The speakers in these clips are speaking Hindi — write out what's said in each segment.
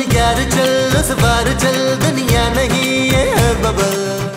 यार चल उस बार चल, दुनिया नहीं ये है बबल।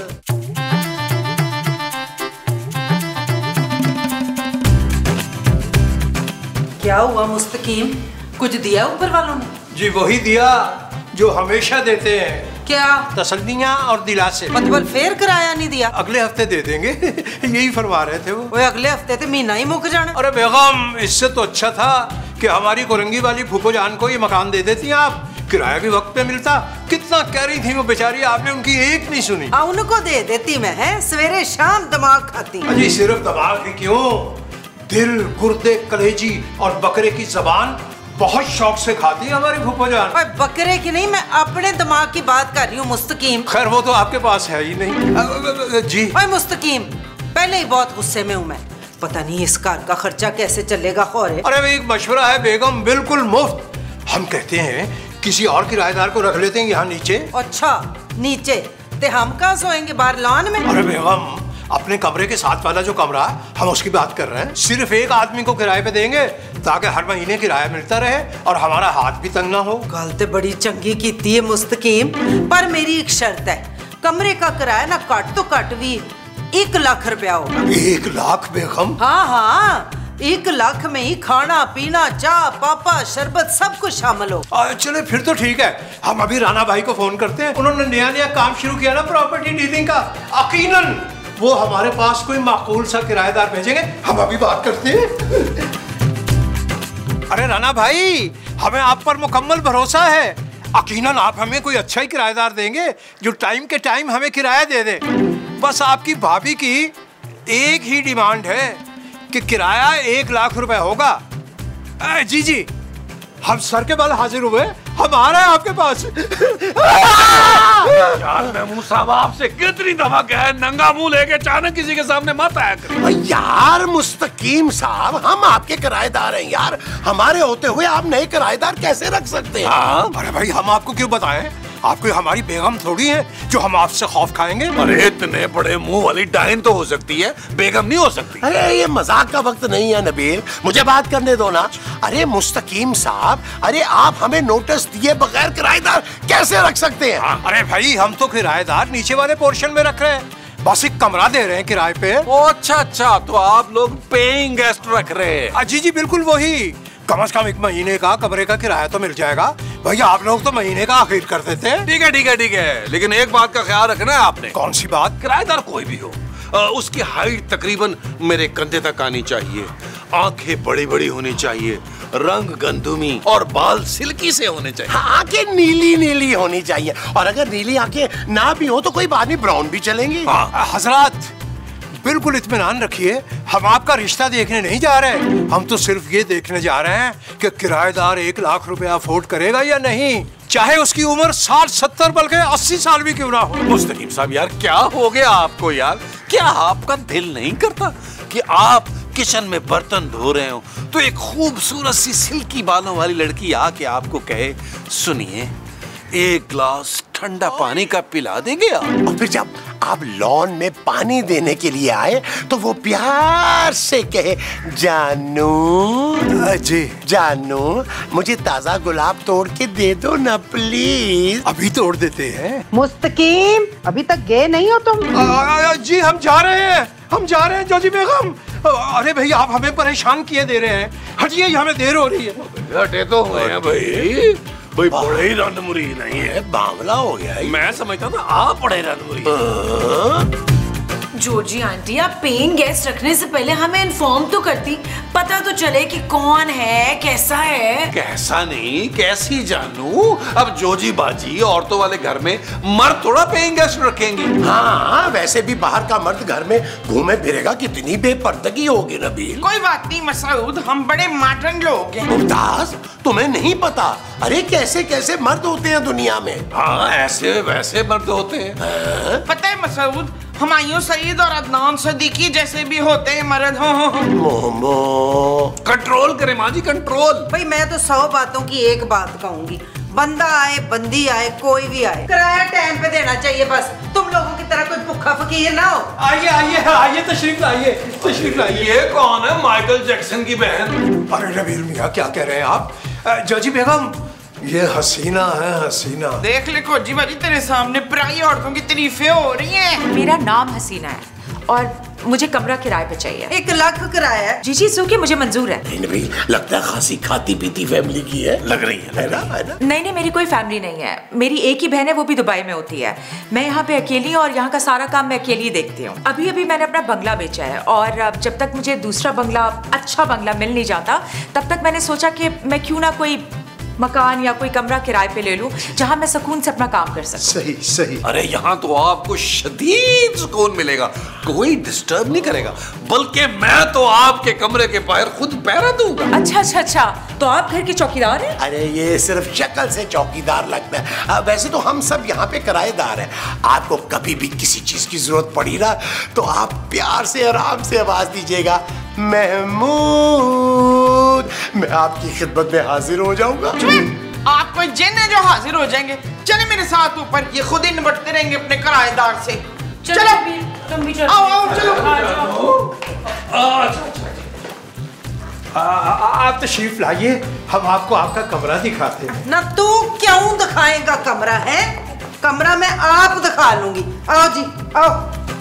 क्या हुआ मुस्तकीम, कुछ दिया ऊपर वालों ने? जी वही दिया जो हमेशा देते हैं। क्या? तसल्लियां और दिलासे। मतलब फिर किराया नहीं दिया? अगले हफ्ते दे देंगे यही फरमा रहे थे वो। अगले हफ्ते तो महीना ही मुक जाना। अरे बेगम, इससे तो अच्छा था कि हमारी कोरंगी वाली फूफो जान को ये मकान दे देती आप, किराया भी वक्त पे मिलता। कितना कह रही थी वो बेचारी, आपने उनकी एक नहीं सुनी। उनको दे देती मैं, है सवेरे शाम दिमाग खाती। अजी सिर्फ दिमाग ही क्यों, दिल, गुर्दे, कलेजी और बकरे की जबान बहुत शौक से खाती है हमारी फूफो जान। बकरे की नहीं, मैं अपने दिमाग की बात कर रही हूँ मुस्तकीम। खैर वो तो आपके पास है ही नहीं। जी ओए मुस्तकीम, पहले ही बहुत गुस्से में हूँ मैं, पता नहीं इस घर का खर्चा कैसे चलेगा खौरे। अरे एक मशवरा है बेगम, बिल्कुल मुफ्त। हम कहते हैं किसी और किराएदार को रख लेते हैं यहाँ नीचे। अच्छा नीचे? ते हम कहाँ सोएंगे, बाहर लॉन में? अरे बेगम, अपने कमरे के साथ वाला जो कमरा है हम उसकी बात कर रहे हैं। सिर्फ एक आदमी को किराए पे देंगे ताकि हर महीने किराया मिलता रहे और हमारा हाथ भी तंग ना हो। गल तो बड़ी चंगी की है मुस्तकीम, पर मेरी एक शर्त है, कमरे का किराया ना कट तो कट भी 1 लाख रुपया होगा। 1 लाख बेगम? हाँ हाँ, 1 लाख में ही खाना पीना, चाय पापा शरबत सब कुछ शामिल हो। चले फिर तो ठीक है, हम अभी राना भाई को फोन करते हैं। उन्होंने नया काम शुरू किया ना प्रॉपर्टी डीलिंग का, यकीनन वो हमारे पास कोई माकूल सा किराएदार भेजेंगे। हम अभी बात करते हैं। अरे राना भाई, हमें आप पर मुकम्मल भरोसा है, यकीनन आप हमें कोई अच्छा ही किराएदार देंगे जो टाइम के टाइम हमें किराया दे दे। बस आपकी भाभी की एक ही डिमांड है कि किराया 1 लाख रुपए होगा। जी जी, हम सर के बल हाजिर हुए, हम आ रहे हैं आपके पास। यार महमूद साहब, आपसे कितनी दफा कहा है नंगा मुंह लेके अचानक किसी के सामने मत आया करें। यार मुस्तकीम साहब, हम आपके किराएदार हैं यार, हमारे होते हुए आप नए किराएदार कैसे रख सकते हैं? हाँ? अरे भाई हम आपको क्यों बताएं, आप कोई हमारी बेगम थोड़ी है जो हम आपसे खौफ खाएंगे। अरे इतने बड़े मुंह वाली डायन तो हो सकती है, बेगम नहीं हो सकती। अरे ये मजाक का वक्त नहीं है नबील, मुझे बात करने दो ना। अरे मुस्तकीम साहब, अरे आप हमें नोटिस दिए बगैर किराएदार कैसे रख सकते हैं? अरे भाई हम तो किराएदार नीचे वाले पोर्शन में रख रहे हैं, बस एक कमरा दे रहे हैं किराए पे। अच्छा, तो आप लोग पेइंग गेस्ट रख रहे हैं? जी जी बिल्कुल वही, कम से कम 1 महीने का कमरे का किराया तो मिल जाएगा। भैया आप लोग तो महीने का आखिर कर देते हैं। ठीक है, लेकिन एक बात का ख्याल रखना है आपने। कौन सी बात? किराएदार कोई भी हो, उसकी हाइट तकरीबन मेरे कंधे तक आनी चाहिए, आंखें बड़ी बड़ी होनी चाहिए, रंग गंधुमी और बाल सिल्की से होने चाहिए। आंखें नीली नीली होनी चाहिए, और अगर नीली आंखें ना भी हो तो कोई बात नहीं, ब्राउन भी चलेंगी। हजरात बिल्कुल इत्मीनान रखिए, हम आपका रिश्ता देखने नहीं जा रहे, हम तो सिर्फ ये देखने जा रहे हैं कि किराएदार 1 लाख रुपया अफोर्ड करेगा या नहीं, चाहे उसकी उम्र 60-70 बल्कि 80 साल भी क्यों ना हो। मुस्तकीम साहब यार, क्या हो गया आपको यार? क्या आपका दिल नहीं करता कि आप किचन में बर्तन धो रहे हो तो एक खूबसूरत सी सिल्की बालों वाली लड़की आके आपको कहे, सुनिए 1 गिलास ठंडा पानी का पिला देंगे आप? और फिर जब आप लॉन में पानी देने के लिए आए तो वो प्यार से कहे, जानू जी जानू मुझे ताजा गुलाब तोड़ के दे दो ना प्लीज। अभी तोड़ देते हैं। मुस्तकीम, अभी तक गए नहीं हो तुम? जी हम जा रहे हैं जोजी बेगम। अरे भाई आप हमें परेशान किए दे रहे हैं, हटिए, हमें देर हो रही है। हटे तो हुए हैं भाई बड़े ही रंडमुरी नहीं है, बावला हो गया है। मैं समझता था आप बड़े रंडमुरी। जोजी आंटी, आप पेइंग गेस्ट रखने से पहले हमें इन्फॉर्म तो करती, पता तो चले कि कौन है, कैसा है। कैसा नहीं, कैसी जानू। अब जोजी बाजी औरतों वाले घर में मर्द थोड़ा पेइंग गेस्ट रखेंगी। हाँ, वैसे भी बाहर का मर्द घर में घूमे फिरेगा, कितनी बेपर्दगी होगी नबील। कोई बात नहीं मसऊद, हम बड़े मॉडर्न लोग हैं। मुमताज, तुम्हें नहीं पता, अरे कैसे कैसे मर्द होते हैं दुनिया में। हाँ, ऐसे वैसे मर्द होते हैं। पता है मसऊद, हुमायूं सईद और अदनान सदीकी जैसे भी होते हैं मर्द। मोमो कंट्रोल करें माँ जी, कंट्रोल। भाई मैं तो 100 बातों की एक बात कहूंगी, बंदा आए बंदी आए कोई भी आए, किराया टाइम पे देना चाहिए। बस तुम लोगों की तरह कोई भूखा फकीर ना हो। आइए तशरीफ लाइए। ये कौन है? माइकल जैक्सन की बहन। अरे नबील मियां, क्या कह रहे हैं आप? जोजी बेगम ये हसीना है, हसीना। देख ले खोजी बाजी, तेरे सामने पराई औरतों की तारीफें हो रही हैं। मेरा नाम हसीना है और मुझे कमरा किराए पे चाहिए। 1 लाख किराया है। जी सुखी, मुझे मंजूर है। नहीं भाई, लगता है खासी खाती पीती फैमिली की है, लग रही है ना? नहीं, मेरी कोई फैमिली नहीं है। मेरी एक ही बहन है, वो भी दुबई में होती है। मैं यहाँ पे अकेली और यहाँ का सारा काम मैं अकेली देखती हूँ। अभी मैंने अपना बंगला बेचा है और जब तक मुझे दूसरा बंगला, अच्छा बंगला मिल नहीं जाता, तब तक मैंने सोचा कि मैं क्यों ना कोई मकान या कोई कमरा किराए पे ले लूं जहां मैं सुकून से अपना काम कर सकूं। सही सही। अरे यहाँ तो आपको शदीद सुकून मिलेगा, कोई डिस्टर्ब नहीं करेगा, बल्कि मैं तो आपके कमरे के बाहर खुद पहरा दूंगा। अच्छा, तो आप घर के चौकीदार हैं? अरे ये सिर्फ शक्ल से चौकीदार लगता है, वैसे तो हम सब यहाँ पे किराएदार हैं। आपको कभी भी किसी चीज की जरूरत पड़ी ना, तो आप प्यार से आराम से आवाज दीजिएगा, महमूद, मैं आपकी खिदमत में हाजिर हो जाऊंगा। आप कोई जिन है जो हाजिर हो जाएंगे? चले मेरे साथ ऊपर, ये खुद ही निपटते रहेंगे अपने किराएदार से। चलो तुम भी चलो। आओ चलो। आप तशरीफ लाइए, हम आपको आपका कमरा दिखाते हैं। ना तू क्यों दिखाएगा कमरा है? कमरा मैं आप दिखा लूंगी। आओ जी, आओ।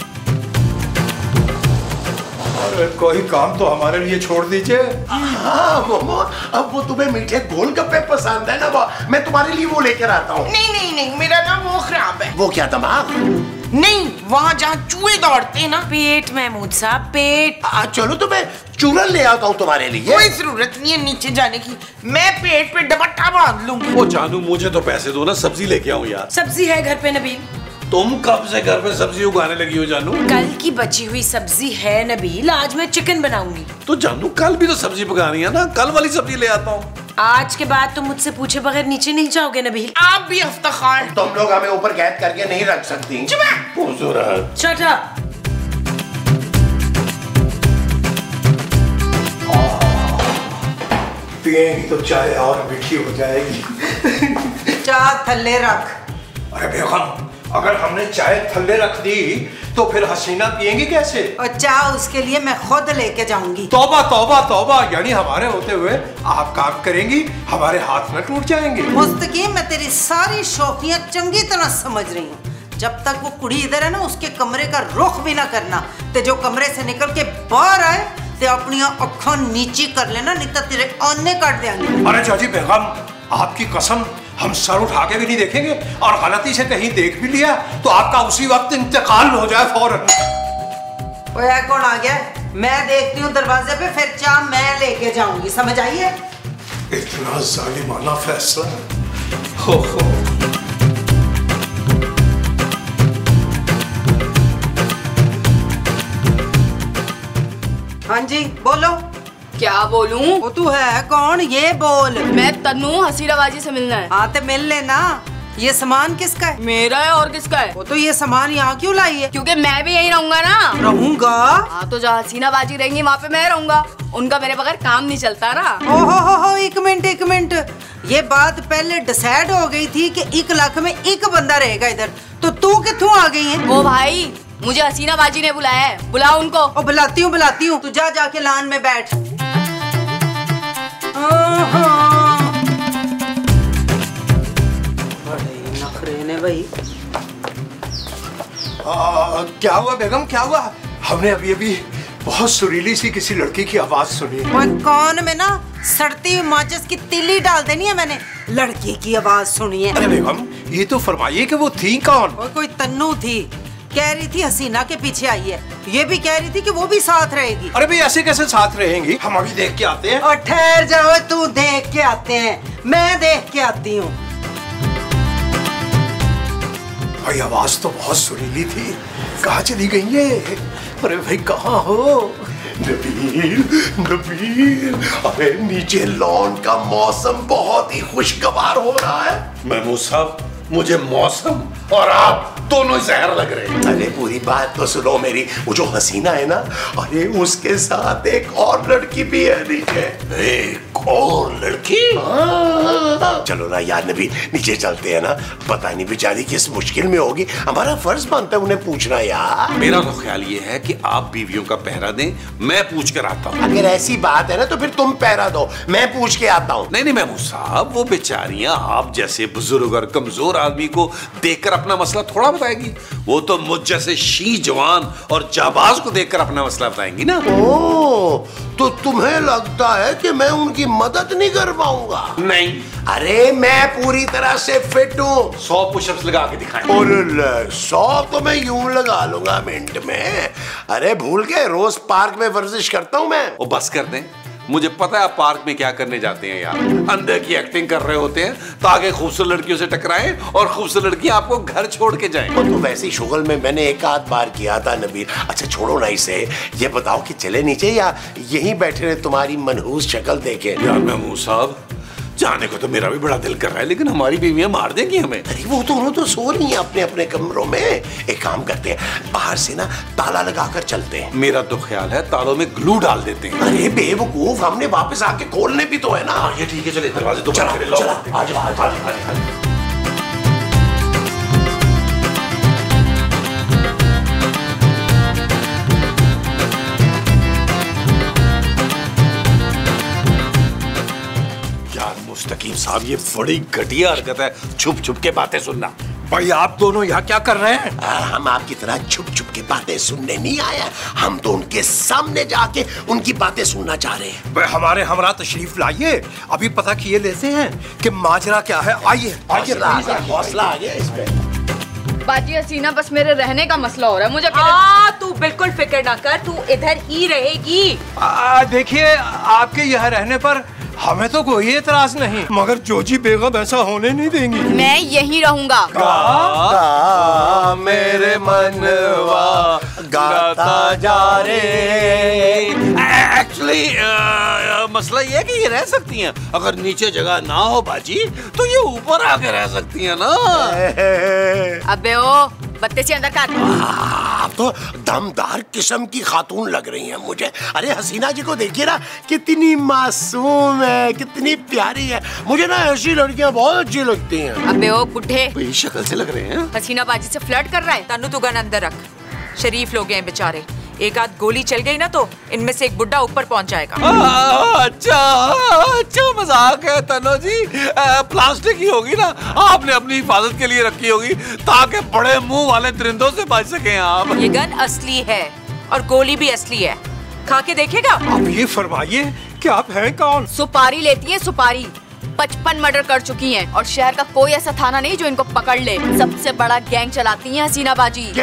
कोई काम तो हमारे लिए छोड़ दीजिए। हाँ मोमो, अब वो तुम्हें मीठे गोलगप्पे पसंद है ना, वो मैं तुम्हारे लिए वो लेकर आता हूँ। नहीं, मेरा ना वो खराब है। वो क्या, दिमाग? नहीं, वहाँ जहाँ चूहे दौड़ते हैं ना। पेट महमूद साहब, पेट। चलो तो मैं चूरन ले आता हूँ तुम्हारे लिए। कोई जरूरत नहीं है नीचे जाने की, मैं पेट पे दुपट्टा बांध लूंगी। वो जानू, मुझे तो पैसे दो ना, सब्जी लेके आऊं यार। सब्जी है घर पे नबील? तुम कब से घर पे सब्जी उगाने लगी हो जानू? कल की बची हुई सब्जी है नबील, आज मैं चिकन बनाऊंगी। तो जानू कल भी तो सब्जी पकानी है ना, कल वाली सब्जी ले आता हूँ। आज के बाद तुम मुझसे पूछे बगैर नीचे नहीं जाओगे नबील। आप भी इफ्तिखार। तुम लोग हमें ऊपर कैद करके नहीं रख सकती। Shut up. पिएंगी तो चाय और मीठी हो जाएगी। चाय थल्ले रख। अरे बेगम, अगर हमने चाय थल्ले रख दी तो फिर हसीना पिएंगी कैसे? और चाय उसके लिए मैं खुद लेके जाऊंगी। तौबा तौबा तौबा, यानी हमारे होते हुए आप काम करेंगी, हमारे हाथ में टूट जाएंगे। मुस्तकीम, मैं तेरी सारी शौकियां चंगी तरह समझ रही हूँ। जब तक वो कुड़ी इधर है ना, उसके कमरे का रुख भी ना करना। ते जो कमरे से निकल के बाहर आए ते अपनी अखा नीची कर लेना, नहीं तो तेरे आने काट देंगे। अरे चाची बेगम, आपकी कसम, हम सर उठा के भी नहीं देखेंगे, और गलती से कहीं देख भी लिया तो आपका उसी वक्त इंतकाल हो जाए फौरन। ओए कौन आ गया? मैं देखती हूँ दरवाजे पे, फिर चाय मैं लेके जाऊंगी, समझ आइए? इतना जालिमाना फैसला। हो। हाँ जी, बोलो। क्या बोलूं? वो तू है कौन, ये बोल। मैं तन्नू, हसीना बाजी से मिलना है। हाँ तो मिल लेना। ये सामान किसका है? मेरा है, और किसका है? वो तो ये सामान यहाँ क्यों लाई है? क्योंकि मैं भी यहीं रहूंगा ना। रहूंगा? हाँ, तो जहाँ हसीना बाजी रहेंगी वहाँ पे मैं रहूंगा। उनका मेरे बगैर काम नहीं चलता ना। ओहो, एक मिनट। ये बात पहले डिसाइड हो गई थी कि 1 लाख में एक बंदा रहेगा इधर, तो तू कित्थों आ गई है? ओ भाई, मुझे हसीना बाजी ने बुलाया है, बुलाओ उनको। ओ बुलाती हूँ। तू जाके लान में बैठ। बड़े नखरे ने भाई। क्या हुआ बेगम, क्या हुआ? हमने अभी बहुत सुरीली सी किसी लड़की की आवाज सुनी। कान में ना सड़ती हुई माचिस की तिल्ली डाल देनी है मैंने। लड़की की आवाज सुनी है। अरे बेगम, ये तो फरमाइए कि वो थी कौन? कोई तन्नू थी, कह रही थी हसीना के पीछे आई है। ये भी कह रही थी कि वो भी साथ रहेगी। अरे भाई, ऐसे कैसे साथ रहेंगी? हम अभी देख के आते हैं। और ठहर जाओ, तू देख के आते हैं, मैं देख के आती हूँ। भाई आवाज तो बहुत सुरीली थी, कहाँ चली गई ये? अरे भाई कहाँ हो? नबील, अरे नीचे लॉन का मौसम बहुत ही खुशगवार हो रहा है। महमूद साहब, मुझे मौसम और आप दोनों जहर लग रहे हैं। अरे पूरी बात तो सुनो मेरी, वो जो हसीना है ना, अरे उसके साथ एक और लड़की भी है नीचे। एक और लड़की? चलो ना यार नबी, नीचे चलते हैं ना। पता नहीं बेचारी किस मुश्किल में होगी, हमारा फर्ज बनता है उन्हें पूछना यार। मेरा तो ख्याल ये है कि आप बीवियों का पहरा दें, मैं पूछ कर आता हूँ। अगर ऐसी बात है ना तो फिर तुम पहरा दो, मैं पूछ के आता हूँ। नहीं महमूद साहब, वो बेचारियां आप जैसे बुजुर्ग और कमजोर आदमी को देखकर अपना मसला थोड़ा बताएगी। वो तो मुझ जैसे शी जवान और जाबाज को देखकर अपना मसला बताएंगी ना। ओ, तो तुम्हें लगता है कि मैं उनकी मदद नहीं कर पाऊंगा? नहीं। अरे मैं पूरी तरह से फिट हूँ। 100 पुशअप्स लगा के दिखाएं। 100 तो मैं यूं लगा लूंगा मिनट में। अरे भूल गए, रोज पार्क में वर्जिश करता हूँ मैं। वो बस कर दें, मुझे पता है आप पार्क में क्या करने जाते हैं यार। अंदर की एक्टिंग कर रहे होते हैं ताकि खूबसूरत लड़कियों से टकराएं और खूबसूरत लड़कियां आपको घर छोड़ के जाएं। तो वैसी शुगल में मैंने एक आध बार किया था नबील। अच्छा छोड़ो ना इसे, ये बताओ कि चले नीचे या यहीं बैठे रहे तुम्हारी मनहूस शक्ल देखे? यार महमूद साहब, जाने को तो मेरा भी बड़ा दिल कर रहा है, लेकिन हमारी बीवियां मार देंगी हमें। अरे वो दोनों तो सो रही हैं अपने अपने कमरों में। एक काम करते हैं, बाहर से ना ताला लगाकर चलते हैं। मेरा तो ख्याल है तालों में ग्लू डाल देते हैं। अरे बेवकूफ, हमने वापस आके खोलने भी तो है ना। ये ठीक है, चले दरवाजे तो चलो चलो, आ जाओ। मुस्तकीम साहब, ये बड़ी घटिया हरकत है, छुप छुप के बातें सुनना। भाई आप दोनों यहाँ क्या कर रहे हैं? हम आपकी तरह छुप छुप के बातें सुनने नहीं आए, हम तो उनके सामने जाके उनकी बातें सुनना चाह रहे हैं। भाई हमारे हमरा तशरीफ लाइए, अभी पता किए लेते हैं कि माजरा क्या है। आइए हौसला आ गया इस पे। बाजी हसीना, बस मेरे रहने का मसला हो रहा है मुझे। तू बिल्कुल फिक्र ना कर, तू इधर ही रहेगी। देखिए, आपके यहाँ रहने पर हमें तो कोई एतराज नहीं, मगर जोजी बेगम ऐसा होने नहीं देंगी। मैं यहीं रहूंगा। मेरे मनवा गाता जा रे। एक्चुअली मसला ये है कि ये रह सकती हैं, अगर नीचे जगह ना हो बाजी तो ये ऊपर आके रह सकती हैं ना। अबे ओ बत्ते से अंदर कर। आप तो दमदार किस्म की खातून लग रही हैं मुझे। अरे हसीना जी को देखिए ना, कितनी मासूम है, कितनी प्यारी है। मुझे ना ऐसी लड़कियां बहुत अच्छी लगती हैं। अबे ओ बुढ़े, वही शक्ल से लग रहे हैं। हसीना बाजी से फ्लर्ट कर रहा है। तनु, तू गन अंदर रख। शरीफ लोग हैं बेचारे, एक आध गोली चल गई ना तो इनमें से एक बुड्ढा ऊपर पहुंच जाएगा। अच्छा मजाक है तनु जी, प्लास्टिक ही होगी ना, आपने अपनी हिफाजत के लिए रखी होगी ताकि बड़े मुंह वाले दरिंदों से बच सकें आप। ये गन असली है और गोली भी असली है, खा के देखेगा। आप ये फरमाइए कि आप हैं कौन? सुपारी लेती है सुपारी। 55 मर्डर कर चुकी हैं और शहर का कोई ऐसा थाना नहीं जो इनको पकड़ ले। सबसे बड़ा गैंग चलाती हैं हसीना बाजी।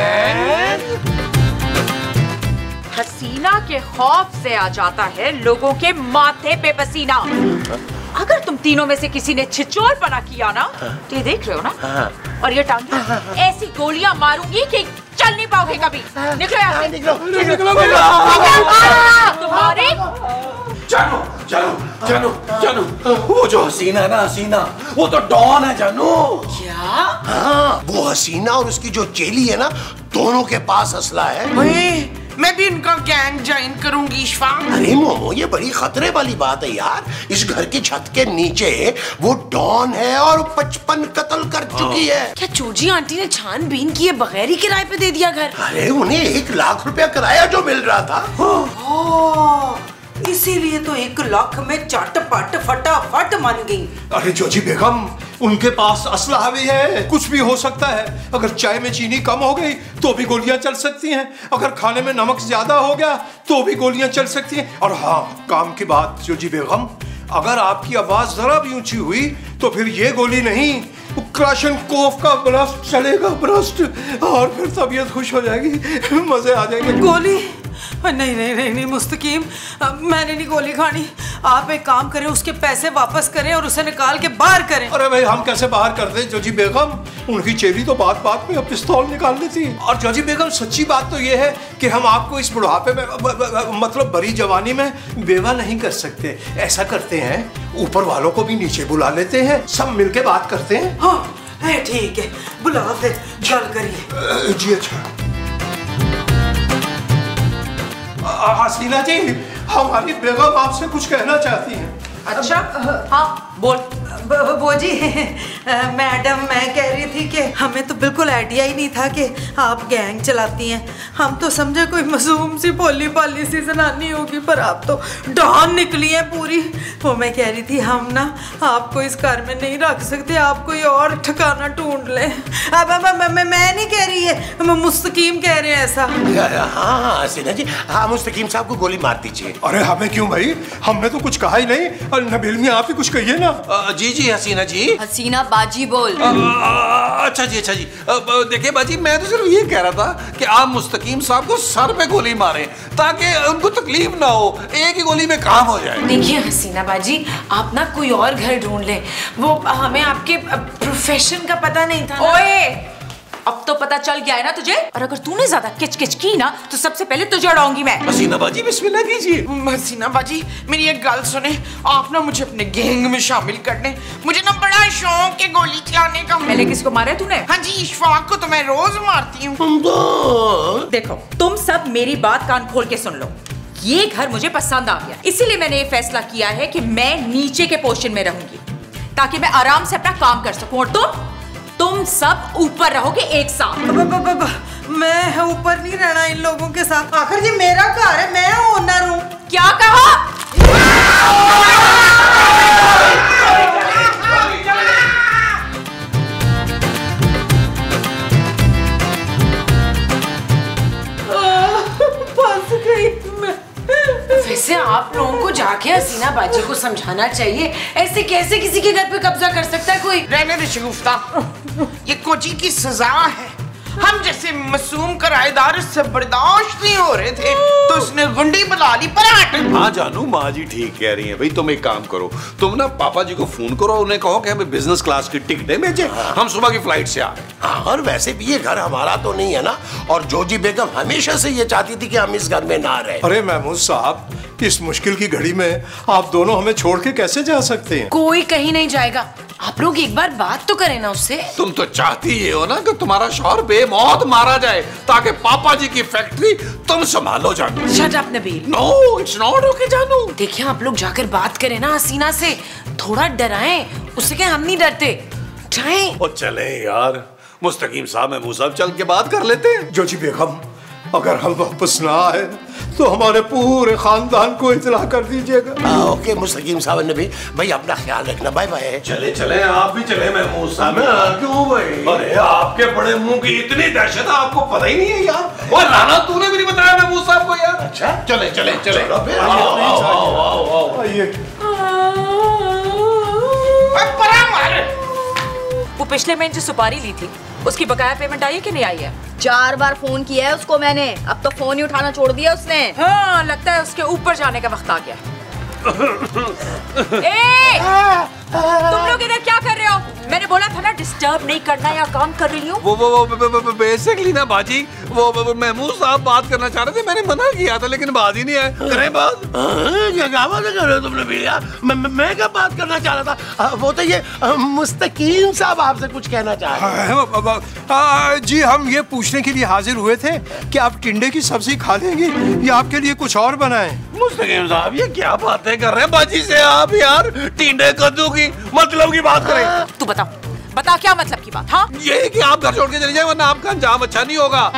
हसीना के खौफ से आ जाता है लोगों के माथे पे पसीना। अगर तुम तीनों में से किसी ने छिछोरपना किया ना, तो ये देख रहे हो ना, और ये टांग ऐसी गोलियां मारूंगी कि चल नहीं पाओगे कभी। निकलो यहाँ से। निकलो तुम्हारे। जानू, वो जो हसीना है ना, हसीना, वो तो डॉन है जानू। क्या? हाँ, वो हसीना और उसकी जो चेली है ना, दोनों के पास असला है। मैं भी उनका गैंग ज्वाइन करूंगी इशफा। अरे मोमो, ये बड़ी खतरे वाली बात है यार। इस घर की छत के नीचे वो डॉन है और 55 कत्ल कर चुकी है। क्या चूजी आंटी ने छानबीन किए बगैर ही किराए पे दे दिया घर? अरे उन्हें 1 लाख रुपया किराया जो मिल रहा था। इसीलिए तो 1 लाख में चटपट फटाफट मान गई। अरे जोजी बेगम, उनके पास असलहा भी है, कुछ भी हो सकता है। अगर चाय में चीनी कम हो गई तो भी गोलियां चल सकती हैं, अगर खाने में नमक ज्यादा हो गया तो भी गोलियां चल सकती हैं। और हाँ, काम की बात जोजी बेगम, अगर आपकी आवाज जरा भी ऊंची हुई तो फिर ये गोली नहीं, क्लाशनकोफ का ब्रस्ट चलेगा, ब्रस्ट, और फिर तबीयत खुश हो जाएगी, मजे आ जाएंगे। गोली? नहीं मुस्तकीम, मैंने नहीं गोली खानी। आप एक काम करें, उसके पैसे वापस करें और उसे निकाल के बाहर करें। अरे भाई, हम कैसे बाहर कर दें जोजी बेगम? उनकी चेली तो बात बात में पिस्तौल निकाल देती है। और जोजी बेगम, सच्ची बात तो ये है कि हम आपको इस बुढ़ापे में, मतलब बड़ी जवानी में बेवा नहीं कर सकते। ऐसा करते हैं, ऊपर वालों को भी नीचे बुला लेते हैं, सब मिलके बात करते हैं। हाँ ठीक है, बुला फिर चल करिए। जी अच्छा। हसीना जी, हमारी बेगम आपसे कुछ कहना चाहती हैं। अच्छा हाँ बोल। वो जी मैडम, मैं कह रही थी कि हमें तो बिल्कुल आइडिया ही नहीं था कि आप गैंग चलाती हैं। हम तो समझे कोई मासूम सी भोली भाली सी जनानी होगी, पर आप तो डॉन निकली हैं पूरी। वो मैं कह रही थी हम ना आपको इस घर में नहीं रख सकते, आप कोई और ठिकाना ढूंढ लें। अब मैं नहीं कह रही है, मुस्तकीम कह रहे हैं ऐसा। हाँ हसीना जी, हाँ मुस्तकीम साहब को गोली मार दीजिए। अरे हमें क्यों भाई, हमने तो कुछ कहा ही नहीं। नबील मियां आप ही कुछ कहिए ना। जी जी हसीना जी। हसीना बाजी बोल। अच्छा जी अच्छा जी। देखिए बाजी, मैं तो सिर्फ ये कह रहा था कि आप मुस्तकीम साहब को सर पे गोली मारें ताकि उनको तकलीफ ना हो, एक ही गोली में काम हो जाए। देखिए हसीना बाजी, आप ना कोई और घर ढूंढ लें, वो हमें आपके प्रोफेशन का पता नहीं था ना। ओए अब तो पता चल गया है ना तुझे, और अगर तूने ज्यादा किच-किच की ना तो सबसे पहले तुझे उड़ाऊंगी मैं। हसीना बाजी बिस्मिल्लाह कीजिए। हसीना बाजी मेरी एक गल सुने, आप ना मुझे अपने गैंग में शामिल कर दें। मुझे ना बड़ा शौक है गोली चलाने का। पहले किसको मारा है तूने? हाँ जी, इशफाक को तो मैं रोज मारती हूँ। देखो तुम सब मेरी बात कान खोल के सुन लो, ये घर मुझे पसंद आ गया, इसीलिए मैंने ये फैसला किया है कि मैं नीचे के पोर्शन में रहूंगी ताकि मैं आराम से अपना काम कर सकूं, और तुम सब ऊपर रहोगे एक साथ। मैं ऊपर नहीं रहना इन लोगों के साथ, आखिर जी मेरा घर है, मैं ओनर हूँ। क्या कहा? फंस गई मैं। वैसे आप लोगों को जाके हसीना बाजी को समझाना चाहिए, ऐसे कैसे किसी के घर पे कब्जा कर सकता है कोई। रहने दे शगुफ्ता, ये कोची की सजा है। हम जैसे मासूम किराएदार इससे बर्दाश्त नहीं हो रहे थे तो उसने गुंडी बुला ली पराठ। हाँ जानू, माँ जी ठीक कह रही हैं। भाई तुम एक काम करो, तुम ना पापा जी को फोन करो, उन्हें कहो कि हमें बिजनेस क्लास की टिकटें भेजें, हम सुबह की फ्लाइट से आ रहे हैं। हाँ, और वैसे भी ये घर हमारा तो नहीं है ना, और जोजी बेगम हमेशा से ये चाहती थी कि हम इस घर में ना रहे। अरे महमूद साहब, इस मुश्किल की घड़ी में आप दोनों हमें छोड़ के कैसे जा सकते हैं? कोई कहीं नहीं जाएगा, आप लोग एक बार बात तो करें ना उससे। तुम तो चाहती ये हो ना कि तुम्हारा शौहर बेमौत मारा जाए ताकि पापा जी की फैक्ट्री तुम संभालो जानू। Shut up Nabeel. No it's not okay जानू। देखिए आप लोग जाकर बात करें ना हसीना से, थोड़ा डराएं उससे, क्या हम नहीं डरते। जाएं। ओ चले यार, मुस्तकीम साहब महमूद साहब चल के बात कर लेते हैं। जोजी बेगम, अगर हम वापस ना आए तो हमारे पूरे खानदान को इतला कर दीजिएगा। ओके मुस्तकीम साहब नबी भाई, अपना ख्याल रखना। Bye bye. चले चले, आप भी चले महमूद साहब। क्यों भाई? अरे आपके बड़े मुंह की इतनी दहशत है, आपको पता ही नहीं है यार। और राना तूने भी नहीं बताया महमूद साहब को यार। अच्छा चले चले चले, आइए। वो पिछले महीने जो सुपारी ली थी उसकी बकाया पेमेंट आई है कि नहीं आई है? 4 बार फोन किया है उसको मैंने, अब तो फोन ही उठाना छोड़ दिया उसने। हाँ लगता है उसके ऊपर जाने का वक्त आ गया। तुम लोग इधर क्या कर रहे हो? मैंने बोला था ना डिस्टर्ब नहीं करना, या काम कर रही हूँ। वो बेसिकली ना बाजी, वो महमूद साहब बात करना चाह रहे थे, मैंने मना किया था लेकिन बाजी नहीं आए। करें बात? क्या बात कर रहे हो तुमने भैया? मैं क्या बात करना चाह रहा था? वो तो ये मुस्तकीम साहब आपसे कुछ कहना चाह रहे हैं। जी हम ये पूछने के लिए हाजिर हुए थे कि आप टिंडे की सब्जी खा लेंगे या आपके लिए कुछ और बनाएं? मुस्तकीम साहब ये क्या बातें कर रहे हैं बाजी से आप यार? टिंडे कद्दू की मतलब की बात करें। तू बता क्या मतलब की बात? हाँ ये कि आप घर छोड़ के चले जाए वरना आपका अंजाम अच्छा नहीं होगा।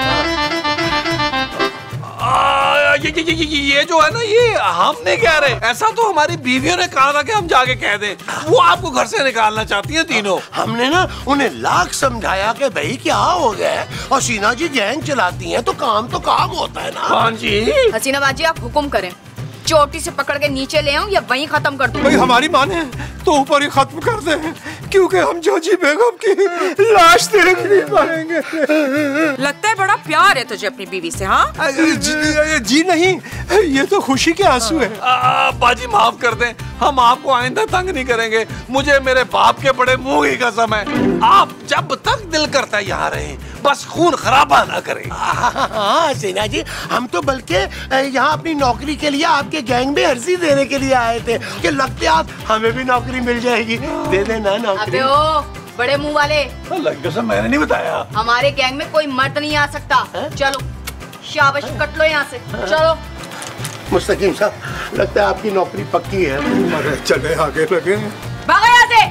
ये जो है ना, ये हम नहीं कह रहे, ऐसा तो हमारी बीवियों ने कहा था कि हम जाके कह दें। वो आपको घर से निकालना चाहती हैं तीनों। हमने ना उन्हें लाख समझाया कि भाई क्या हो गया, हसीना जी गैंग चलाती हैं तो काम होता है ना। हाँ जी। हसीना बाजी आप हुक्म करें, चोटी से पकड़ के नीचे ले आऊं या वहीं खत्म कर दूं? भाई हमारी माने तो ऊपर ही खत्म कर दे, क्योंकि हम जोजी बेगम की लाश देख नहीं पाएंगे। लगता है बड़ा प्यार है तुझे अपनी बीवी से। हाँ जी नहीं, ये तो खुशी के आंसू है। बाजी माफ कर दें, हम आपको आइंदा तंग नहीं करेंगे। मुझे मेरे बाप के बड़े मुंह की कसम है, आप जब तक दिल करता है यहाँ रहें, बस खून खराबा ना करें। हाँ हसीना जी, हम तो बल्कि यहाँ अपनी नौकरी के लिए आपके गैंग में अर्जी देने के लिए आए थे कि लगते आप हमें भी नौकरी मिल जाएगी। दे देना नौकरी। अबे ओ बड़े मुंह वाले, अल्लाह की कसम मैंने नहीं बताया। हमारे गैंग में कोई मर्द नहीं आ सकता। चलो शाबाश, कट लो यहाँ से, चलो। मुस्तकीम साहब, लगता है आपकी नौकरी पक्की है। अरे चले आगे लगे। भागो यहाँ से।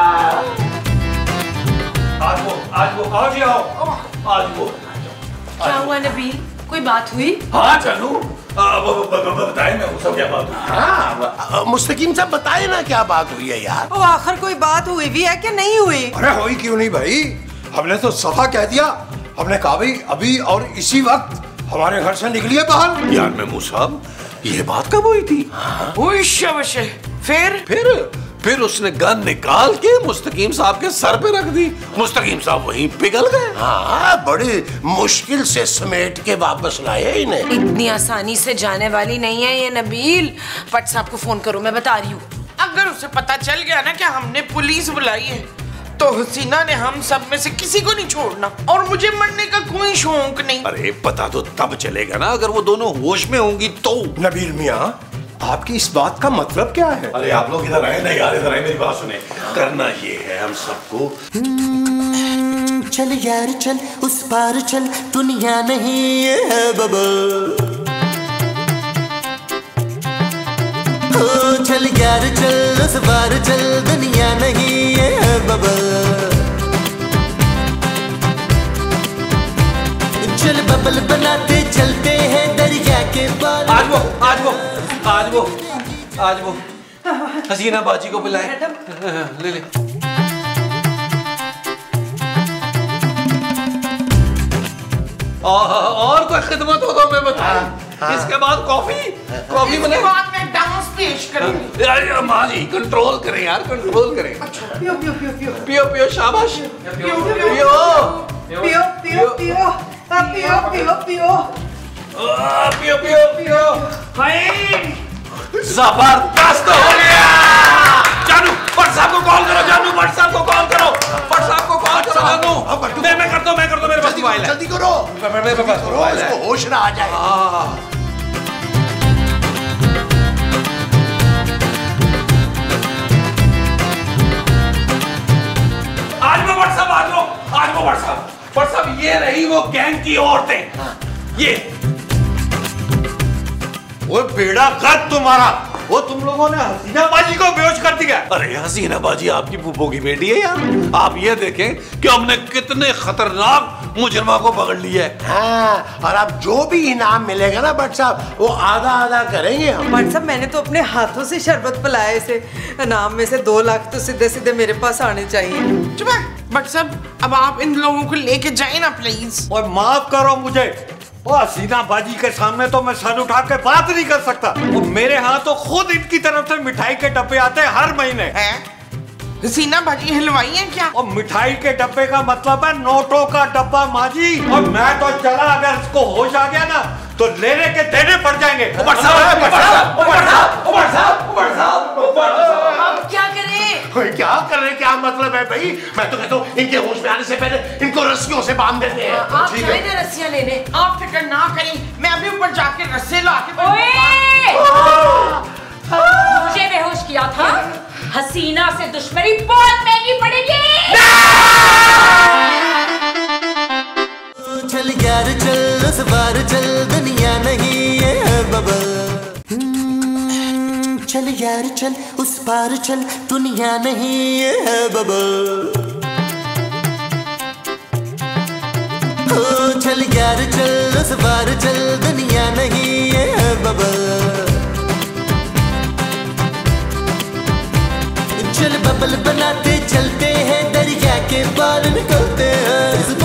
आज वो आ गया हो। आज वो क्या हुआ नबील, कोई बात हुई? हाँ जानू, बताए मैं वो सब क्या बात हुई। हाँ मुस्तकीम साहब बताए ना क्या बात हुई है यार। वो आखिर कोई बात हुई भी है कि नहीं हुई? अरे हुई क्यों नहीं भाई, हमने तो सफा कह दिया। हमने कहा भाई अभी और इसी वक्त हमारे घर से निकलिए बाहर। यार मेमू साहब, ये बात कब हुई थी? ओए शाबाश। फिर उसने गन निकाल के मुस्तकीम साहब के सर पे रख दी। मुस्तकीम साहब वहीं पिघल गए। हाँ बड़ी मुश्किल से समेट के वापस लाए इन्हें। इतनी आसानी से जाने वाली नहीं है ये नबील। पट साहब को फोन करो, मैं बता रही हूँ। अगर उसे पता चल गया ना कि हमने पुलिस बुलाई है तो हसीना ने हम सब में से किसी को नहीं छोड़ना, और मुझे मरने का कोई शौक नहीं। अरे पता तो तब चलेगा ना अगर वो दोनों होश में होंगी तो। नबील मियाँ, आपकी इस बात का मतलब क्या है? अरे आप लोग इधर आए, नहीं यार इधर आए, मेरी बात सुने। करना ये है हम सबको, चल यार चल उस पार चल, दुनिया नहीं ये है बबल। चल यार चल उस पार चल, दुनिया नहीं ये है बबल। चल बबल बनाते चलते हैं दरिया के पार। आज वो हसीना बाजी को बुलाए। ले ले। और कोई खिदमत हो तो मैं बताऊं। इसके बाद कॉफी बने। बाद में डांस पेश करेंगे। यार माँ जी कंट्रोल करें यार, कंट्रोल करें। पियो पियो पियो पियो पियो पियो, शाबाश। पियो पियो पियो पियो पियो पियो पियो पियो पियो पियो पियो पियो। जबरदस्त हो गया। जानू भट्ट साहब को कॉल करो, जानू भट्ट साहब को कॉल करो, भट्ट साहब को कॉल करो। जानू मैं करता हूँ मेरे पास मोबाइल है। जल्दी करो, मेरे पास मोबाइल है। इसको होश ना आ जाए। आज वो भट्ट साहब ये रही वो गैंग की औरतें। ये वो बेड़ा गर्क तुम्हारा, वो तुम लोगों ने हसीना बाजी को बेहोश कर दिया। अरे हसीना बाजी आपकी फूफो की बेटी है यार। आप ये देखें कि हमने कितने खतरनाक मुजरिमा को पकड़ लिया है। हाँ, और अब जो भी इनाम मिलेगा ना भट्ट साहब, वो आधा आधा करेंगे हम। भट्ट साहब मैंने तो अपने हाथों से शरबत पिलाया इसे। इनाम में से 2 लाख तो सीधे सीधे मेरे पास आने चाहिए। चुप है भट्ट साहब, अब आप इन लोगों को लेके जाए ना प्लीज। और माफ करो मुझे, वो हसीना बाजी के सामने तो मैं सर उठा के बात नहीं कर सकता। वो मेरे यहाँ तो खुद इनकी तरफ से मिठाई के डब्बे आते हैं हर महीने। हसीना बाजी हलवाई है क्या? और मिठाई के डब्बे का मतलब है नोटों का डब्बा माँ जी। और मैं तो चला, अगर इसको होश आ गया ना तो लेने के देने पड़ जाएंगे। क्या करें? क्या कर रहे, क्या मतलब है भाई? मैं तो कहता हूँ इनके होश में आने से पहले इनको रस्सियों से बांध देते हैं। आप जाए ना रस्सियां लेने। आप फिक्र ना करें, मैं अभी ऊपर जाके रस्से ला के मुझे बेहोश किया था। हसीना से दुश्मनी बहुत महंगी पड़ेगी। चल यार चल उस पार चल, दुनिया नहीं ये है बबल। चल यार चल उस पार चल, दुनिया नहीं ये है बबल। चल यार चल उस पार चल, दुनिया नहीं ये है बबल। चल बबल बनाते चलते हैं दरिया के पार निकलते हैं।